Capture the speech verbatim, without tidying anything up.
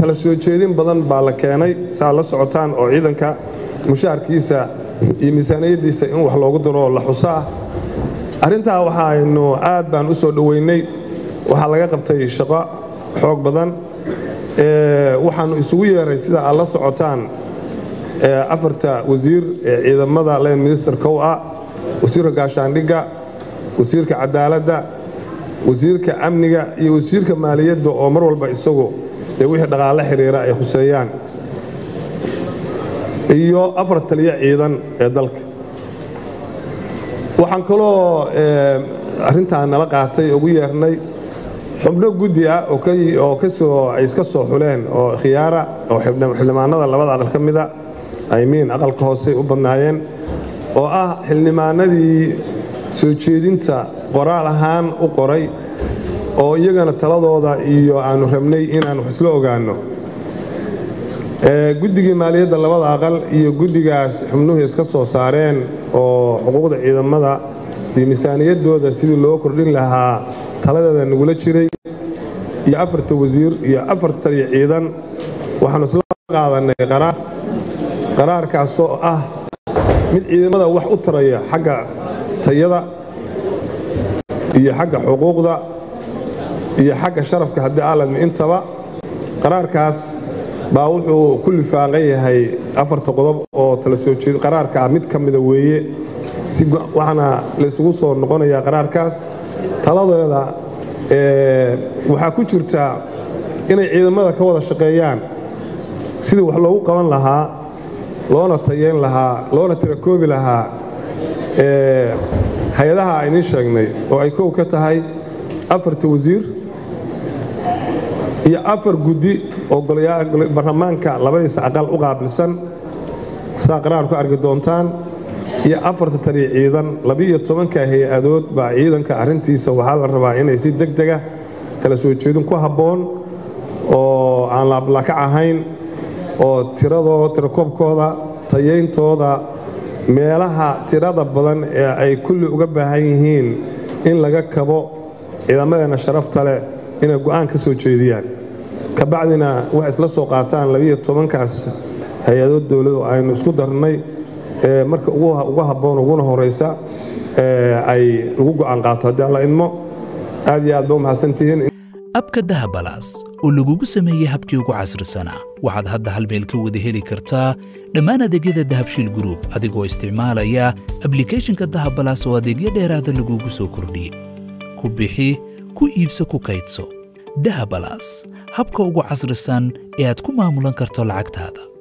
tala soo jeedin badan baa la keenay saa la socotaan oo ciidanka mushaarkiisa iyo miisaaniyadiisa in wax loogu daro la xusaa arintaa waxaaynu aad baan u soo dhaweynay waxa laga qabtay shaqo xoog badan ee waxaanu isugu yeeray sida aad la socotaan ee afarta wasiir ee ciidamada leen ministerka oo ah wasiirka gaashaandhigga wasiirka cadaaladda wasiirka amniga iyo wasiirka maaliyadda oo mar walba isagu ee wixii dhaqaale xiriira ay xuseeyaan iyo afar taliye ciidan ee dalka waxaan kaloo arintaa nala qaatay ugu yeernay xubno guddi ah oo ka oo ka soo ay iska soo xuleen oo khiyaara oo xildhibaanada labada aqal kamida ay miin aqalka hoose u badnaayeen oo ah xildhibaanadii soo jeedinta qoraal ahaan u qoray oo iyagana taladooda iyo aanu rabnay inaan wax isla ogaano ee guddiga maaliyadda labada aqal iyo guddigaas xubnuhu iska soo saareen oo xuquuqda ciidamada iyo miisaaniyadooda sidii loo kordhin lahaa taladeeda nagula jiray iyo afarta wasiir iyo afarta ciidan waxaanu isla qaadanay qaraar qaraarkaas oo ah mid ciidamada wax u taraya xagga tayada iyo xagga xuquuqda iyo xagga sharafka haddii aaladmi intaba qaraarkaas baa wuxuu ku lifaaqan yahay afarta qodob oo tala soo jeed qaraarka mid ka mid weeye si waxana la isugu soo noqonayaa qaraarkaas taladeeda ee waxa ku jirta inay ciidamada ka wada shaqeeyaan sidii wax loogu qaban lahaa loona tayeen lahaa loona tirakoobi lahaa ee hay'adaha aynu sheegnay oo ay koow ka tahay afarta wasiir iyo afar guddi oo golayaal barlamaanka labadiisa aqal u qaabilsan saa qaraar ku arki doontaan iyo afarta taliye ciidan laba iyo toban ka hay'adood baa ciidanka arintiisa waxa la rabaa inay si degdeg ah kala soo jeedin ku haboon oo aan la ablaka ahayn oo tiradooda tirakoobkooda tayeyntooda meelaha tirada badan ee ay kulli uga baahan yihiin in laga kabo ciidamadana sharafta leh inay go'aan ka soo jeediyaan ka bacdina wax isla soo qaataan laba iyo toban kaas hay'adood dawladda aynu isku darnay ee marka ugu ugu haboon ugu horeysa ee ay ugu go'aan qaato hadii alla idmo aad iyo aad baa mahadsantihiin abka dahabalaas oo lagugu sameeyay habkii ugu casrisanaa waxaad hadda hal meel ka wada heli kartaa dhammaan adeegyada dahabshiil group adigoo isticmaalaya applicationka dahabalaas oo adeegyo dheeraada lagugu soo kordhiyay ku bixi ku iibso ku kaydso dahabalaas habka ugu casrisan ee aad ku maamulan karto lacagtaada